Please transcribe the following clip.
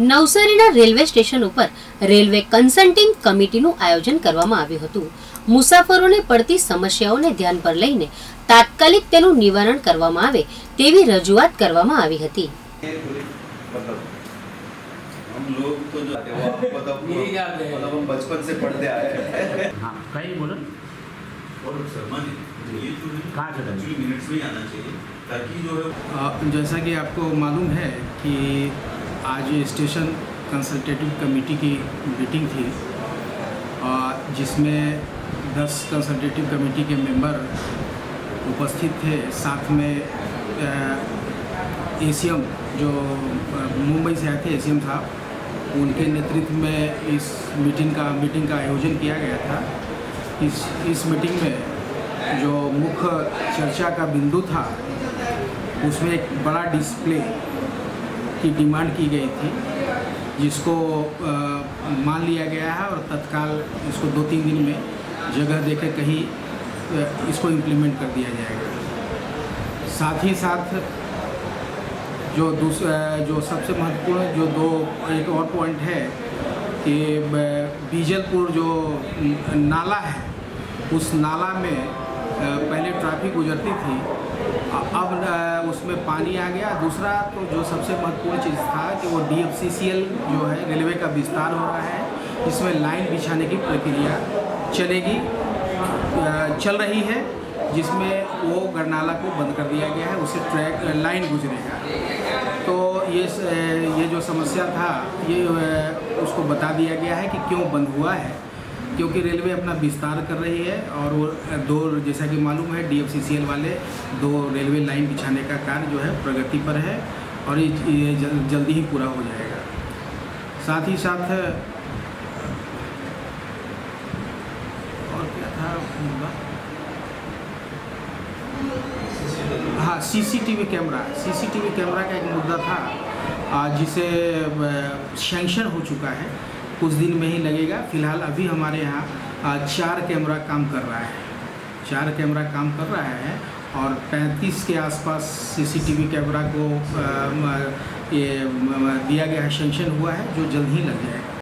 નવસારીના railway station ઉપર railway consulting કમિટીનું આયોજન કરવામાં આવ્યું હતું। મુસાફરોને પડતી સમસ્યાઓને ધ્યાન પર લઈને તાત્કાલિક તેનું નિવારણ કરવામાં આવે તેવી રજૂઆત કરવામાં આવી હતી। हम लोग तो जो आते वो आपको मतलब हम बचपन से पढ़ते आए हैं। हाँ कहीं बोलो और शर्मा जी ये जो है कहाँ से एक्चुअली मिनट्स में ही आना चाहिए ताकि जो है जैसा कि आपको मालूम है कि आज स्टेशन कंसल्टेटिव कमेटी की मीटिंग थी जिसमें 10 कंसल्टेटिव कमेटी के मेंबर उपस्थित थे। साथ में एसीएम जो मुंबई से आए थे एसीएम साहब, उनके नेतृत्व में इस मीटिंग का आयोजन किया गया था। इस मीटिंग में जो मुख्य चर्चा का बिंदु था उसमें एक बड़ा डिस्प्ले की डिमांड की गई थी, जिसको मान लिया गया है और तत्काल इसको 2-3 दिन में जगह देकर कहीं इसको इम्प्लीमेंट कर दिया जाएगा। साथ ही साथ जो सबसे महत्वपूर्ण एक और पॉइंट है कि बीजलपुर जो नाला है उस नाला में पहले ट्रैफिक गुजरती थी, अब उसमें पानी आ गया। दूसरा तो जो सबसे महत्वपूर्ण चीज़ था कि वो DFCCL जो है रेलवे का विस्तार हो रहा है, इसमें लाइन बिछाने की प्रक्रिया चल रही है, जिसमें वो गरनाला को बंद कर दिया गया है, उससे ट्रैक लाइन गुजरेगा। तो ये जो समस्या था ये उसको बता दिया गया है कि क्यों बंद हुआ है, क्योंकि रेलवे अपना विस्तार कर रही है और वो जैसा कि मालूम है DFCCL वाले 2 रेलवे लाइन बिछाने का कार्य जो है प्रगति पर है और ये जल्दी ही पूरा हो जाएगा। साथ ही साथ और क्या था हाँ CCTV कैमरा का एक मुद्दा था जिसे सैंक्शन हो चुका है, कुछ दिन में ही लगेगा। फिलहाल अभी हमारे यहाँ 4 कैमरा काम कर रहा है और 35 के आसपास CCTV कैमरा को ये दिया गया है, सैंक्शन हुआ है, जो जल्द ही लग जाएगा।